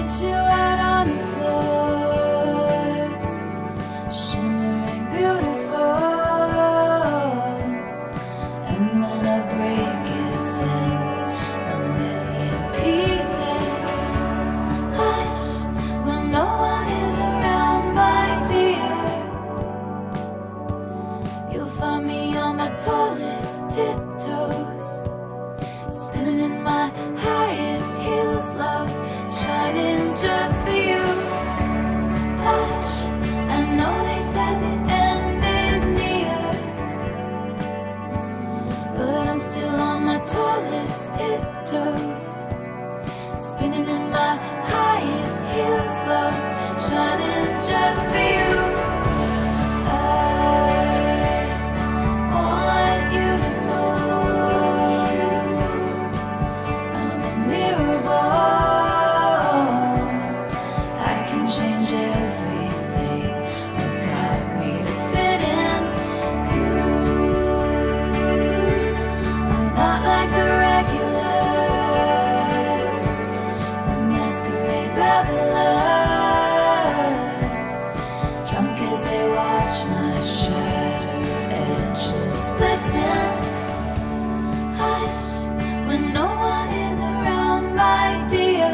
meet you out on the floor, shimmering beautiful. And when I break it's in a million pieces. Hush, when no one is around, my dear. You'll find me on my tallest tiptoes, spinning in my highest heels, love, shining just for you. Hush, I know they said the end is near, but I'm still on my tallest tiptoes, spinning in my highest heels, love, shining just for you. Listen, hush, when no one is around, my dear.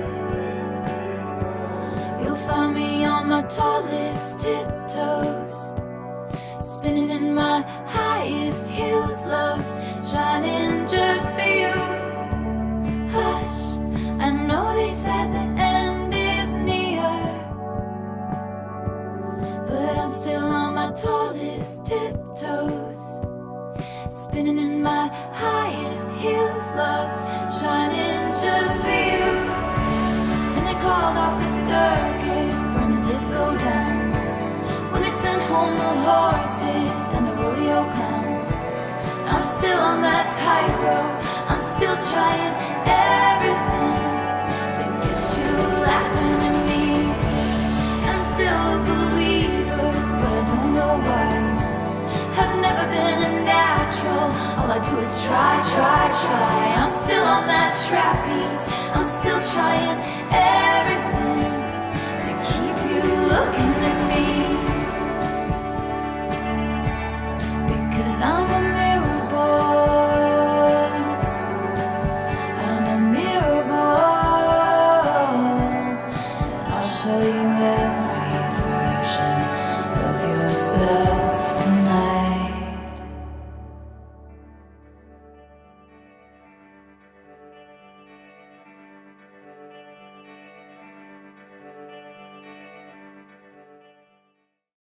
You'll find me on my tallest tiptoes, spinning in my highest heels, love, shining just for you. Hush, I know they said the end is near, but I'm still on my tallest tiptoes, spinning in my highest heels, love, shining just for you. And they called off the circus, burned the disco down, when they sent home the horses and the rodeo clowns. I'm still on that tightrope, I'm still trying everything to get you laughing at me. I'm still a believer, but I don't know why. I've never been a natural, all I do is try, try, try. I'm still on that trapeze, I'm still trying everything to keep you looking at me. Because I'm a mirror boy, I'm a mirror boy, and I'll show you every version of yourself.